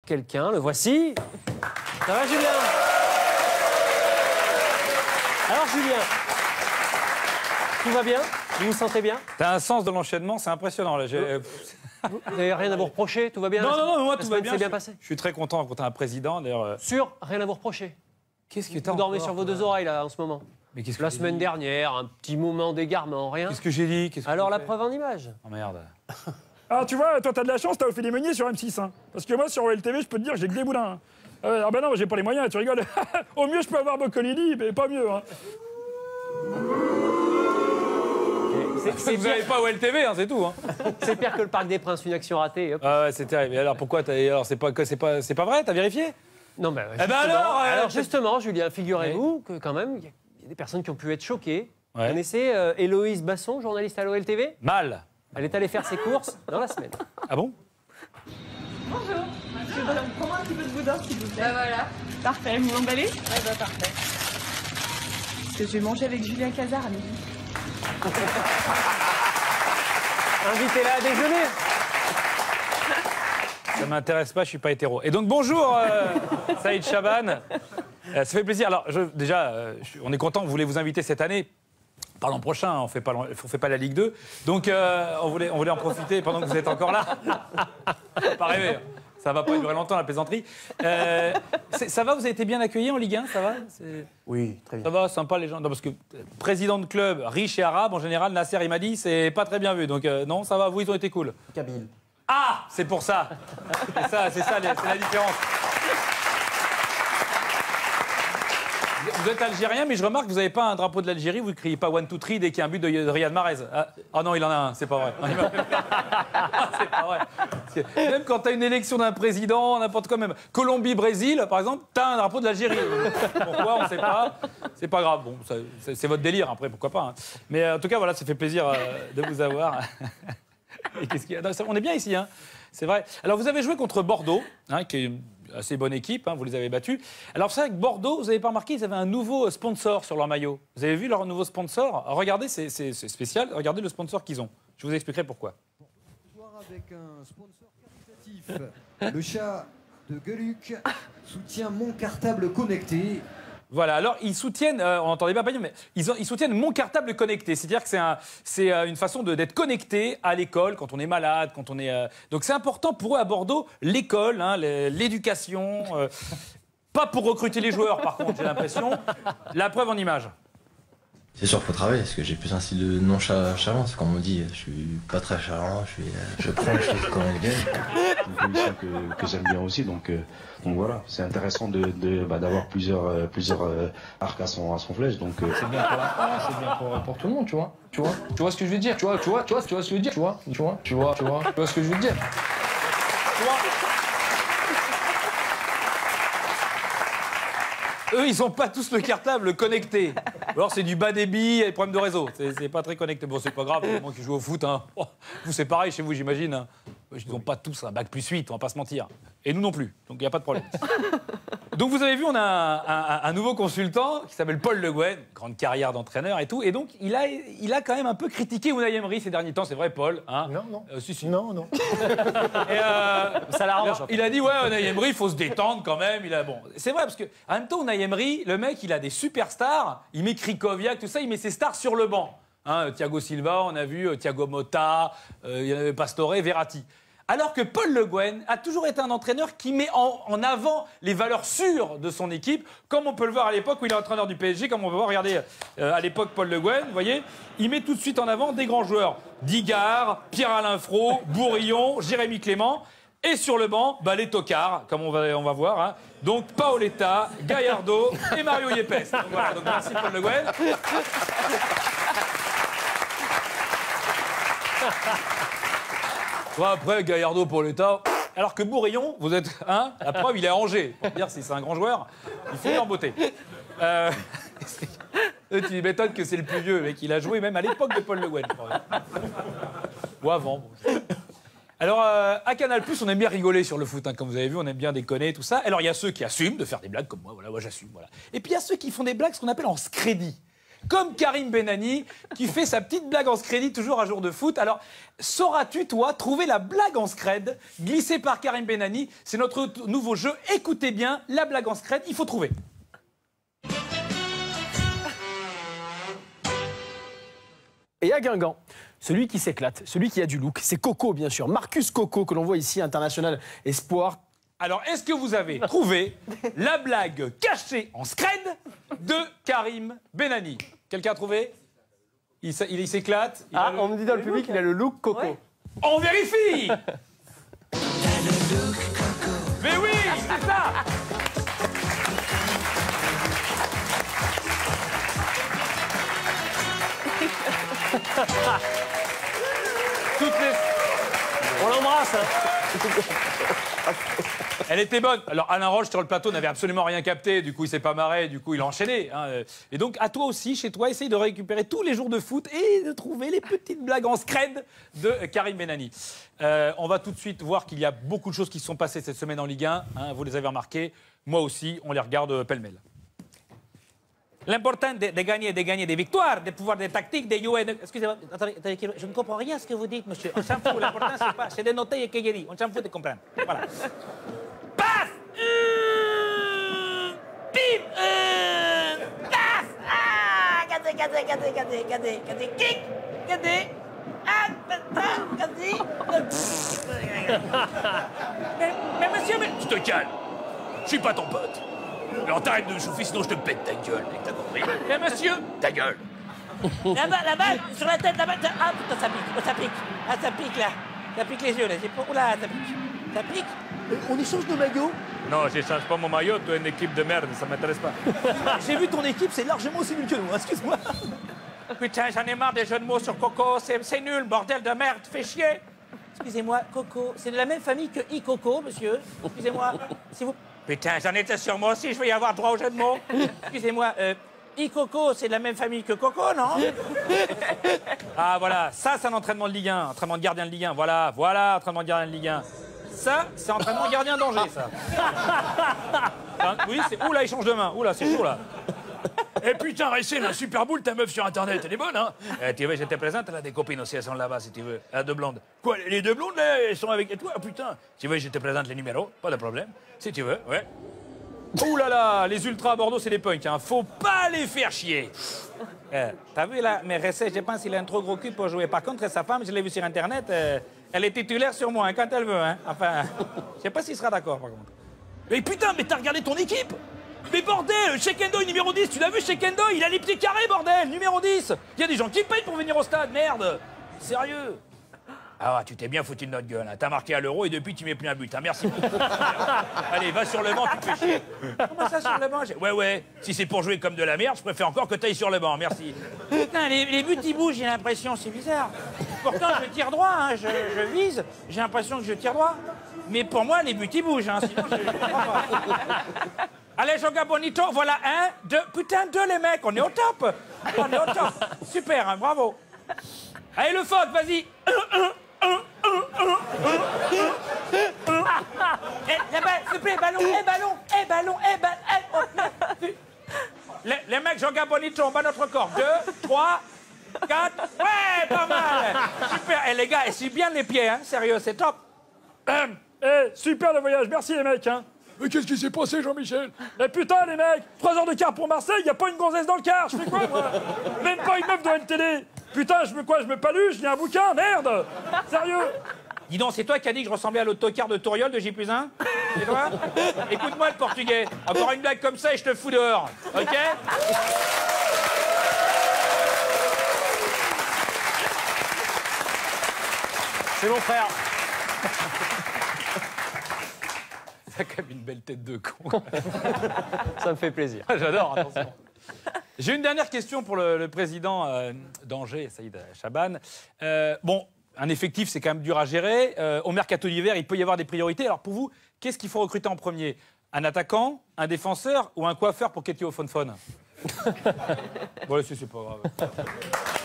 quelqu'un, le voici. Ça va, Julien? Alors, Julien, tout va bien? Vous vous sentez bien? T'as un sens de l'enchaînement, c'est impressionnant. Là. Vous n'avez rien à vous reprocher? Tout va bien? Non, moi, tout va bien. C'est bien passé? Je suis très content quand t'as un président, d'ailleurs. Sûr, rien à vous reprocher? Qu'est-ce que t'as Vous dormez sur vos deux oreilles, là, en ce moment? Mais qu'est-ce que La semaine dernière, un petit moment d'égarement, rien? Qu'est-ce que j'ai dit? Alors, la preuve en image? Oh merde. Ah, tu vois, toi, t'as de la chance, t'as Ophélie Meunier sur M6. Hein. Parce que moi, sur OLTV, je peux te dire, j'ai que des boudins. Hein. Ah ben non, j'ai pas les moyens, tu rigoles. Au mieux, je peux avoir Boccolini, mais pas mieux. Hein. Vous n'avez pas OLTV, hein, c'est tout. Hein. C'est pire que le Parc des Princes, une action ratée. Hop. Ah ouais, c'est terrible. Et alors pourquoi alors c'est pas vrai? T'as vérifié? Non, mais Eh ben alors, justement, Julien, figurez-vous que quand même, il y a des personnes qui ont pu être choquées. Ouais. Vous connaissez Héloïse Basson, journaliste à l'OLTV? Mal. Elle est allée faire ses courses dans la semaine. Ah bon? Bonjour. Je vais prendre un petit peu de boudin, s'il vous plaît. Bah voilà. Parfait. Vous l'emballez? Ouais, bah parfait. Parce que je vais manger avec Julien Cazard à midi. Invitez-la à déjeuner. Ça m'intéresse pas, je suis pas hétéro. Et donc bonjour Saïd Chaban. Ça fait plaisir. Alors on est content, on voulait vous inviter cette année. Par l'an prochain, on fait pas la Ligue 2. Donc on voulait en profiter pendant que vous êtes encore là. Pas rêver. Ça va pas durer longtemps la plaisanterie. Ça va, vous avez été bien accueillis en Ligue 1, ça va? Oui, très bien. Ça va, sympa les gens. Non, parce que président de club riche et arabe, en général, Nasser il m'a dit, c'est pas très bien vu. Donc non, ça va, vous ils ont été cool. Kabyle. Ah, c'est pour ça. C'est la différence. Vous êtes algérien, mais je remarque que vous n'avez pas un drapeau de l'Algérie, vous ne criez pas 1, 2, 3 dès qu'il y a un but de Riyad Mahrez. Ah non, il en a un, c'est pas vrai. C'est pas vrai. Même quand tu as une élection d'un président, n'importe quoi, même Colombie-Brésil, par exemple, tu as un drapeau de l'Algérie. Pourquoi, on ne sait pas. C'est pas grave. Bon, c'est votre délire, après, pourquoi pas. Hein. Mais en tout cas, voilà, ça fait plaisir de vous avoir. Et qu'est-ce qu'il y a? Non, on est bien ici, hein. C'est vrai. Alors, vous avez joué contre Bordeaux, hein, qui est une assez bonne équipe, hein, vous les avez battus. Alors, c'est vrai que Bordeaux, vous n'avez pas remarqué, ils avaient un nouveau sponsor sur leur maillot. Vous avez vu leur nouveau sponsor? Regardez, c'est spécial. Regardez le sponsor qu'ils ont. Je vous expliquerai pourquoi. Avec un sponsor caritatif, le chat de Gueluc soutient Mon Cartable Connecté. Voilà, alors ils soutiennent, on n'entendait pas bien, mais ils soutiennent Mon Cartable Connecté. C'est-à-dire que c'est une façon d'être connecté à l'école quand on est malade, quand on est. Donc c'est important pour eux à Bordeaux, l'école, hein, l'éducation. Pas pour recruter les joueurs, par contre, j'ai l'impression. La preuve en image. C'est sûr, faut travailler, parce que j'ai plus un style de non-charlant. C'est comme on dit, je suis pas très charlant, je prends les choses comme elles viennent. Une commission que j'aime bien aussi, donc voilà, c'est intéressant d'avoir plusieurs arcs à son flèche. Donc c'est bien pour la France, c'est bien pour tout le monde, tu vois ce que je veux dire, tu vois ce que je veux dire, tu vois ce que je veux dire. Eux, ils n'ont pas tous le cartable connecté. Alors, c'est du bas débit et problème de réseau. C'est pas très connecté. Bon, c'est pas grave, moi qui joue au foot. Hein. Oh, vous, c'est pareil chez vous, j'imagine. Hein. Ils n'ont pas tous un bac plus 8, on va pas se mentir. Et nous non plus, donc il n'y a pas de problème. Donc, vous avez vu, on a un nouveau consultant qui s'appelle Paul Le Guen, grande carrière d'entraîneur et tout. Et donc, il a quand même un peu critiqué Unai Emery ces derniers temps. C'est vrai, Paul, hein? Non. Si. Non. Et ça l'arrange. Il a dit, ouais, Unai Emery, il faut se détendre quand même. Bon, c'est vrai, parce que en même temps, Unai Emery, le mec, il a des superstars. Il met Krikoviak, tout ça, il met ses stars sur le banc. Hein, Thiago Silva, on a vu Thiago Motta, il y en avait Pastore, Verratti. Alors que Paul Le Guen a toujours été un entraîneur qui met en avant les valeurs sûres de son équipe, comme on peut le voir à l'époque où il est entraîneur du PSG, comme on peut voir, regardez, à l'époque Paul Le Guen, vous voyez, il met tout de suite en avant des grands joueurs. Digard, Pierre-Alain Fro, Bourillon, Jérémy Clément. Et sur le banc, les tocards, comme on va voir. Hein. Donc Paoletta, Gallardo et Mario Yepes. Donc voilà, donc merci Paul Le Guen. Ouais, après, Gallardo, Paoletta. Alors que Bourillon, vous êtes. Hein, la preuve, il est à Angers. Pour dire si c'est un grand joueur, il faut lui en beauté. Tu m'étonnes que c'est le plus vieux, mec. Il a joué même à l'époque de Paul Le Guen. Ou avant. Bon. Alors, à Canal+, on aime bien rigoler sur le foot, hein, comme vous avez vu, on aime bien déconner, tout ça. Alors, il y a ceux qui assument de faire des blagues comme moi, voilà, moi j'assume, voilà. Et puis, il y a ceux qui font des blagues, ce qu'on appelle en scrédit. comme Karim Benani, qui fait sa petite blague en scred toujours à jour de foot. Alors, sauras-tu, toi, trouver la blague en scred glissée par Karim Benani? C'est notre nouveau jeu. Écoutez bien, la blague en scred, il faut trouver. Et à Guingamp, celui qui s'éclate, celui qui a du look, c'est Coco, bien sûr. Marcus Coco, que l'on voit ici, international espoir. Alors, est-ce que vous avez trouvé la blague cachée en scred de Karim Benani? Quelqu'un a trouvé? Il s'éclate. Ah, on me dit dans le public qu'il a le look Coco. Ouais. On vérifie. Mais oui, c'est ça. Toutes les... On l'embrasse. Elle était bonne. Alors Alain Roche sur le plateau n'avait absolument rien capté, du coup il s'est pas marré, du coup il a enchaîné. Hein. Et donc à toi aussi, chez toi, essaye de récupérer tous les jours de foot et de trouver les petites blagues en scred de Karim Benani. On va tout de suite voir qu'il y a beaucoup de choses qui se sont passées cette semaine en Ligue 1. Hein, vous les avez remarquées, moi aussi, on les regarde pêle-mêle. L'important de gagner des victoires, de pouvoir des tactiques, des UN. Excusez-moi, attendez, je ne comprends rien à ce que vous dites, monsieur. On s'en fout, l'important c'est de noter et qu'il y ait dit. On s'en fout de comprendre. Voilà. Passe. Bim. Passe. Ah, regardez. Kick. Regardez. Mais monsieur, mais... Tu te calmes. Je suis pas ton pote. Alors t'arrêtes de me chauffer, sinon je te pète ta gueule, mec, t'as compris? Mais monsieur, ta gueule. La balle, sur la tête, la balle. Ah putain, ça pique, oh, ça pique. Ah, ça pique là. Ça pique les yeux là. Oula, ça pique. Ça pique. On échange nos maillots? Non, j'échange pas mon maillot, tu es une équipe de merde, ça m'intéresse pas. J'ai vu ton équipe, c'est largement aussi nul que nous, excuse-moi. Putain, j'en ai marre des jeux de mots sur Coco, c'est nul, bordel de merde, fais chier. Excusez-moi, Coco, c'est de la même famille que Icoco, monsieur. Excusez-moi, si vous... Putain, j'en étais sûr, moi aussi, je vais y avoir droit au jeu de mots. Excusez-moi, Icoco, c'est de la même famille que Coco, non? Ah, voilà, ça, c'est un entraînement de Ligue 1, entraînement de gardien de Ligue 1. Voilà, entraînement de gardien de Ligue 1. Ça, c'est entraînement de gardien danger, ça. Enfin, oui, c'est... Ouh, là, il change de main. Ouh, là, c'est chaud, là. Eh putain, Racine, la super boule, ta meuf sur Internet, elle est bonne, hein? Tu veux, j'étais présente, elle a des copines aussi, elles sont là-bas, si tu veux. Elle a deux blondes. Quoi, les deux blondes, là, elles sont avec toi? Putain. Tu veux, j'étais présente les numéros, pas de problème. Si tu veux, ouais. Ouh là là, les ultras à Bordeaux, c'est des punks, hein. Faut pas les faire chier. T'as vu, là, mais Ressé, je pense qu'il a un trop gros cul pour jouer. Par contre, sa femme, je l'ai vu sur Internet, elle est titulaire sur moi, hein, quand elle veut, hein. Enfin, je sais pas s'il sera d'accord, par contre. Mais putain, mais t'as regardé ton équipe? Mais bordel, Shekendo, numéro 10, tu l'as vu, Shekendo, il a les pieds carrés, bordel, numéro 10. Il y a des gens qui payent pour venir au stade, merde. Sérieux. Ah, tu t'es bien foutu de notre gueule, hein. T'as marqué à l'euro et depuis tu mets plus un but, hein. Merci beaucoup. Allez, va sur le banc, tu te fais chier. Comment ça, sur le banc? Ouais, si c'est pour jouer comme de la merde, je préfère encore que t'ailles sur le banc, merci. Putain, les buts ils bougent, j'ai l'impression, c'est bizarre. Pourtant, je tire droit, hein, je vise, j'ai l'impression que je tire droit. Mais pour moi, les buts ils bougent, hein, sinon je comprends pas. Allez, Joga Bonito, voilà, 1, 2, putain, 2 les mecs, on est au top. On est au top. Super, hein, bravo. Allez, le phoque, vas-y. Là-bas, s'il te plaît, ballon. Les mecs, Joga Bonito, on bat notre corps. 2, 3, 4, ouais, pas mal. Super, et les gars, essuie bien les pieds, hein, sérieux, c'est top. Super le voyage, merci les mecs, hein. Mais qu'est-ce qui s'est passé, Jean-Michel? Mais putain, les mecs, 3 heures de car pour Marseille, y a pas une gonzesse dans le car, je fais quoi, moi? Même pas une meuf de LTD. Putain, je me paluche, y a un bouquin, merde. Sérieux? Dis donc, c'est toi qui as dit que je ressemblais à l'autocar de Touriol de J+1? C'est toi? Écoute-moi, le portugais. Encore une blague comme ça et je te fous dehors. OK? C'est mon frère. T'as quand même une belle tête de con. Ça me fait plaisir. J'adore, attention. J'ai une dernière question pour le président d'Angers, Saïd Chaban. Bon, un effectif, c'est quand même dur à gérer. Au mercato d'hiver, il peut y avoir des priorités. Alors pour vous, qu'est-ce qu'il faut recruter en premier? Un attaquant, un défenseur ou un coiffeur pour Ketty au Fonfon? Bon, c'est pas grave.